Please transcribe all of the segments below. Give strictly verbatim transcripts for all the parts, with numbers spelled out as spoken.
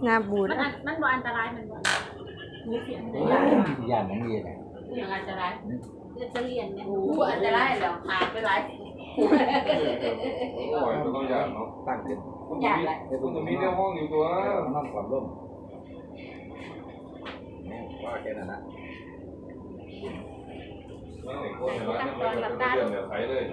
งาบูดมันมันบ่อันตรายมันบ่มีเสียงย่านมันมีนะอย่างอันตรายจะเรียนเนี่ยโอ้อันตรายแล้วขาดไปหลายปล่อยไม่ต้องย่านเนาะตั้งขึ้นย่านแหละคุณจะมีเรื่องห้องอยู่ตัวน้ำความร่มว่าแค่นั้นนะไม่ไหนคนในร้านเนี่ยมันจะเปลี่ยนแบบไทยเลย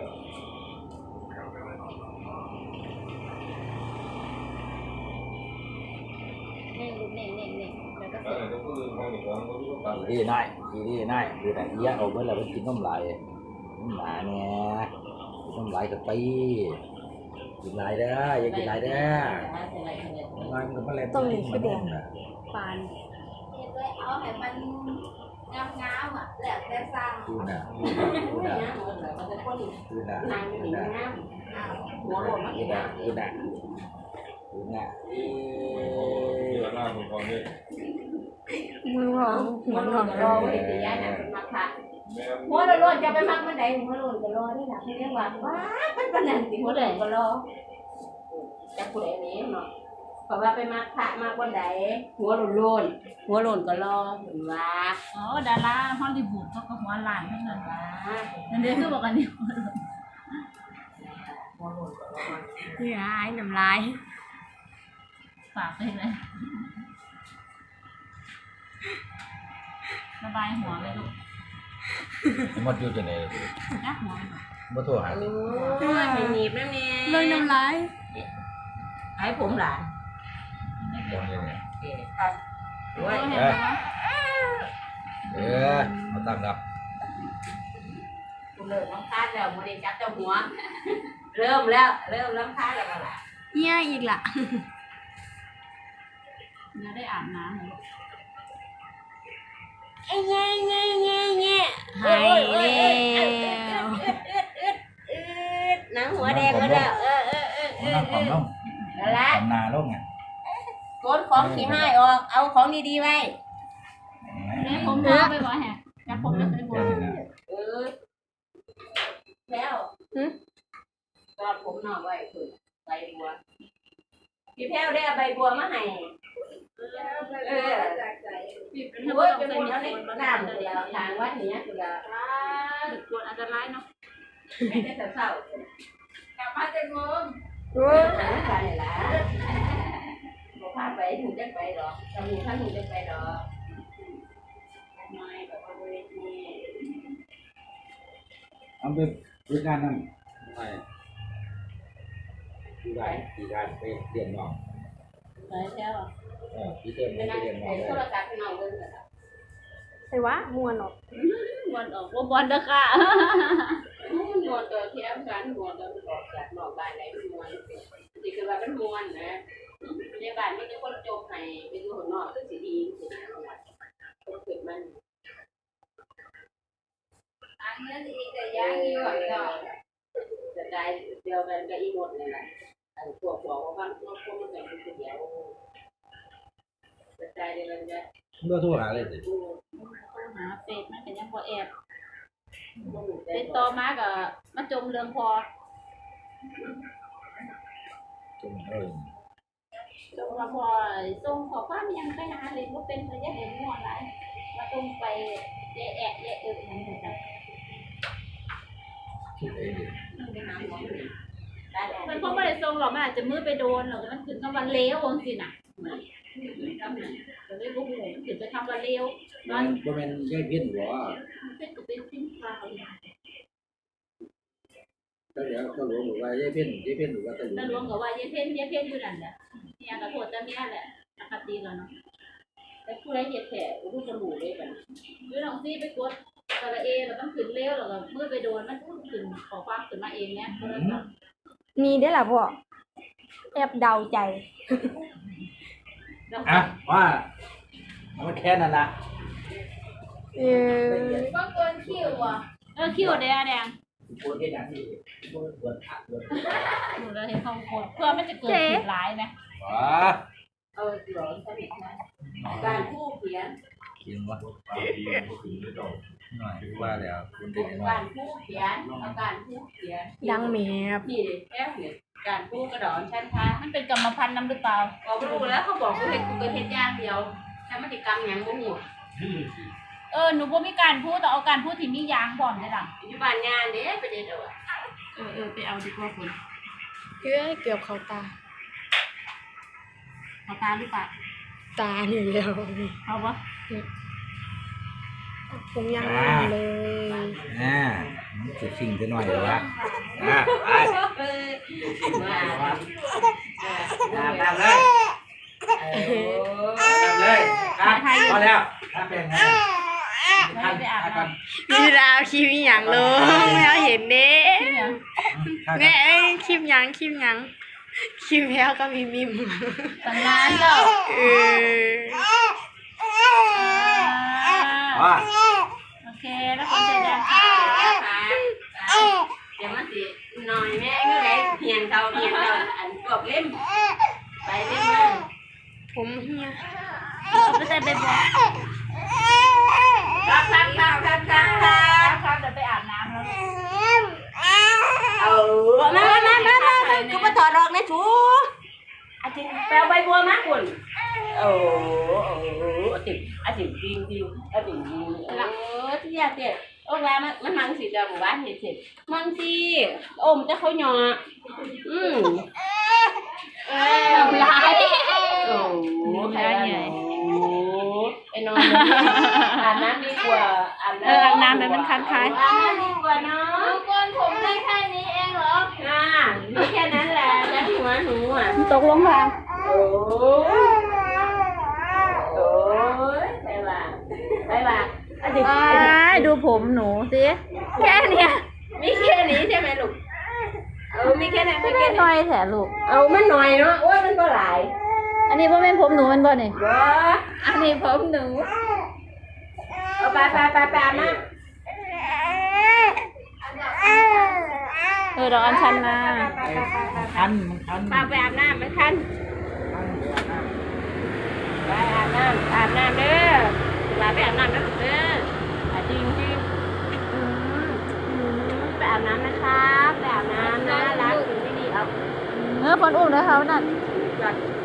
เน่งเน่งเน่งเน่งแล้วก็แล้วไหนจะพูดห้องหนึ่งห้องก็รู้ว่าดีน่ายดีน่ายคือแต่เยอะเอาเมื่อเราไปกินน้ำลายน้ำลายเนี่ยกินน้ำลายกับตีกินลายเด้ออย่ากินลายเด้อมันก็ไม่เล่นตรงนี้คือแดงปานเอาให้มันงามงามอ่ะแล้วแต่สร้างดูน่ะดูน่ะดูน่ะนางหญิงงามหัวหลดมาดูน่ะดูน่ะดูน่ะเดี๋ยวหน้าคุณก่อนด้วยมือหอมหัวหอมรอไว้ตีย้ายนะเป็นมักค่ะหัวโลนจะไปมักมันไหนหัวโลนก็รอได้หนักเรียกว่าว้าเป็นปัญหาสิหัวโลนก็รอจะพูดอันนี้เนาะเพราะว่าไปมักพระมากวันใดหัวโลนโลนหัวโลนก็รอเห็นว่าอ๋อดาราฮอลลีวูดเขาก็หัวล้านทั้งนั้นว่านั่นเด้คือบอกกันนี่หัวโลนก็รอนี่ร้ายน้ำลายฝากไปเลยระบายหัวเลยลูกหมดอยู่จะไหนนักหัวบ่โทรหาโอ้ยให้หนีบนั่นเองเรื่องน้ำลายให้ผมหลานบ่เนี่ยเอ๊ะครับด้วยเออเออมาตั้งรับกูเริ่มรำคาญแล้วโมเดลจับเจ้าหัวเริ่มแล้วเริ่มรำคาญแล้วล่ะเนี่ยอีกล่ะจะได้อาบน้ำลูกเอ้ยเงี้ยเงี้ยเงี้ยเงี้ยหายแล้วหนังหัวแดงแล้วเออเออเออเออน้ำความร่มละทำนาร่มไงโกนของขี้ให้ออกเอาของดีๆไว้แม่ผมน้าไปบ่แฮะจับผมแล้วใส่บัวเออแล้วตอนผมนอกไว้คือใบบัวพี่แพ้วได้ใบบัวมาให้เออโอ้ยเป็นคนนั้นน้ำเดียวทางวัดนี้คือละดึกปวดอันตรายเนาะไม่ได้เศร้ากลับมาเต็มมือโอ้ยไปละบอกพาไปถูกจะไปหรอตอนนี้ท่านถูกจะไปหรอไม่แบบว่าเวทีเอาไปดูงานนั่นไม่ดูได้ดีการไปเรียนน้องไปเที่ยวเออพี่เติมไปเรียนน้องเลยโทรศัพท์น้องเลยไอ้วะมวนออกมวนออกว่าบอลเด้อค่ะมวนตัวเที่ยวกันมวนตัวออกจากนอกบ้านไหนมวนนี่คือว่ามันมวนนะในบ้านไม่ได้คนจบให้ไปดูหัวนอกก็สีดีสีดีคนเกิดมันอันนี้อีกแต่ย่างอยู่หัวนอกจะได้เดียวกันกับอีหมดเลยแหละอันพวกบอกว่าบ้านพวกพวกมันแต่งเป็นเดียวจะได้เลยมันจะเมื่อโทรหาเลยสิหาเฟซมันเป็นยังพอแอบติดต่อมากับมาจมเรื่องพอจมเออจมมาพอส่งขอความยังไปหาเลยว่าเป็นระยะเห็นหัวอะไรมาตรงไปแย่แอะแย่เออมันเหมือนกันมันเพราะไม่ได้ส่งหรอกมันอาจจะมือไปโดนหรอกมันถึงกับวันเลี้ยวองสิน่ะจะได้บุกเลยถึงจะทำวันเลี้ยวมันก็เป็นแยกเพี้ยนหัวเป็นกับเป็นทิ้งปลาก็เดี๋ยวก็หลวงบอกว่าแยกเพี้ยนแยกเพี้ยนหรือว่าตะลุงตะลุงบอกว่าแยกเพี้ยนแยกเพี้ยนอยู่นั่นแหละเนี่ยกระโดดจะมีอะไรปกติแล้วเนาะแต่ผู้ใดเหยียดแผลผู้จะหลูเลยแบบหรือลองซีไปกดกระเอเราต้องขึ้นเลี้ยวเราก็มือไปโดนมันขึ้นขอความขึ้นมาเองเนี่ยนี่ได้หรอพ่อแอบเดาใจอ่ะว่ามันแค่นั้นละเออก็เกินคิวอ่ะเออคิวแดงแดงปวดที่ไหนที่ปวดปวดขาปวดหนูเลยเห็นเขาปวดเพื่อไม่จะเกิดผิดร้ายไหมว้าเออหลอนสนิทนะการพูดเขียนจริงวะดีดีดีไม่ต้องหน่อยว่าแล้วคุณเด็กหน่อยการผู้เขียนเอาการผู้เขียนดังแมบนี่ดิแค่เนี่ยการผู้กระดอนชั้นท้ามันเป็นกรรมพันธุ์น้ำหรือเปล่าบอกไม่รู้แล้วเขาบอกว่าเฮ็ดกูเป็นเฮ็ดย่างเดียวแต่มันติกรรมหยังบ่ฮู้เออหนูบ่มีการพูดแต่เอาการพูดที่มียางพร้อมได้ล่ะอยู่บ้านงานเด้ไปเด้อเด้อเออเออไปเอาดีกว่าคุณเอ้ยเกือบเข้าตาเอาตาหรือเปล่าตานี่แล้วเอาวะผมยังเลยอ่าจะชิงจะหน่อยเหรอวะอ่าไปเออว่าตามตามเลยตามเลยครับพอแล้วถ้าเป็นไงท่านท่านก่อนมีดาวคลิปอีหยังลงแมวเห็นเด้ที่เนี่ยท่านแม่เอ้ยคลิปหยังคลิปหยังคลิปแมวก็มีมิมตั้งนานแล้วเออว่าโอเคแล้วคนใจแดงเดี๋ยวมันสิหน่อยแม่เงยเหียนเขาเหียนเขาอันกบเล่มไปเล่มมาผมเฮียเอาไปใส่ใบบัวครับครับครับครับครับครับครับเดี๋ยวไปอาบน้ำแล้วเอามามามามาก็มาถอดออกนะชูอาจิแปลใบบัวมาคุณโอ้โอ้อาจิอาจิจริงจริงอาจิจริงเออที่ยาเตี้ยโอ้แล้วมันมันมังสิเดียวหมู่บ้านเห็ดเสร็จมังสิโอ้มันจะเขาหยออืมเออทำลายโอ้โหใครใหญ่โอ้ไอ้นอนอาบน้ำดีกว่าอาบน้ำเอออาบน้ำแบบมันคันคายอาบน้ำดีกว่าเนาะก้นผมได้แค่นี้เองเหรออ่ามีแค่นั้นแหละแล้วหัวหนูอ่ะตกลงทางโอ้ยโอ้ยไปว่าไปว่าอ่ะดิดูผมหนูสิแค่เนี้ยมีแค่นี้ใช่ไหมลูกเออมีแค่นั้นมีไม่แค่ได้นี้น้อยแถลูกเอามันหน่อยเนาะโอ้ยมันก็หลายอันนี้พ่อแม่นผมหนูมันบ่นี่ว้าอันนี้ผมหนูเอาไปไปไปไปอาบน้ำเออดอกอัญชันมาคันมันคันมาไปอาบน้ำมันคันไปอาบน้ำอาบน้ำเด้อลาไปอาบน้ำเด้อลูกเด้ออ่ะจริงจริงอืมอืมไปอาบน้ำนะครับไปอาบน้ำนะล้างถึงไม่ดีเอาเออคนอุ้มนะคะนั่นจอด